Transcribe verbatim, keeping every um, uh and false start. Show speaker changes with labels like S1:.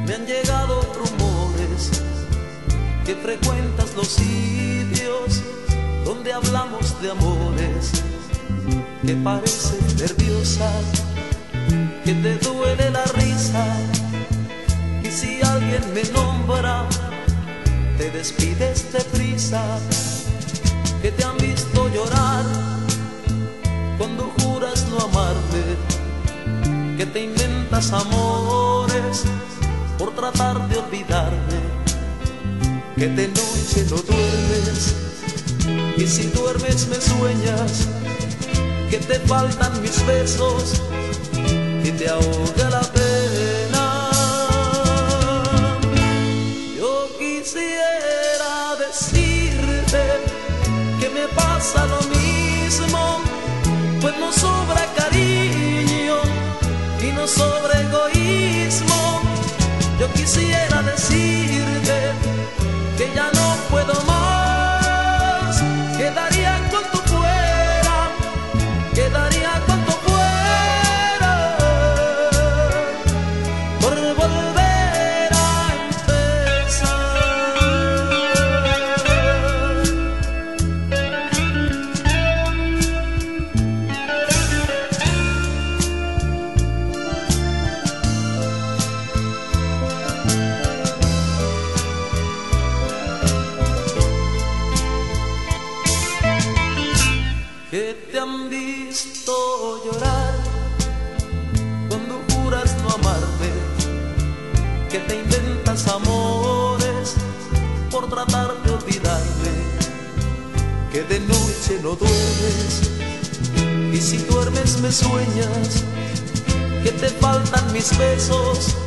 S1: Me han llegado rumores que frecuentas los sitios donde hablamos de amores, que pareces nerviosa, que te duele la risa, y si alguien me nombra, te despides deprisa, que te han visto llorar cuando juras no amarme, que te inventas amores por tratar de olvidarme, que de noche no duermes, y si duermes me sueñas, que te faltan mis besos y te ahoga la pena. Yo quisiera decirte que me pasa lo mismo, pues no sobra cariño y no sobra egoísmo. Yo quisiera decirte que ya no puedo más, que daría cuanto fuera, que daría cuanto fuera por volver a empezar. Que te han visto llorar cuando juras no amarme, que te inventas amores por tratar de olvidarme, que de noche no duermes, y si duermes me sueñas, que te faltan mis besos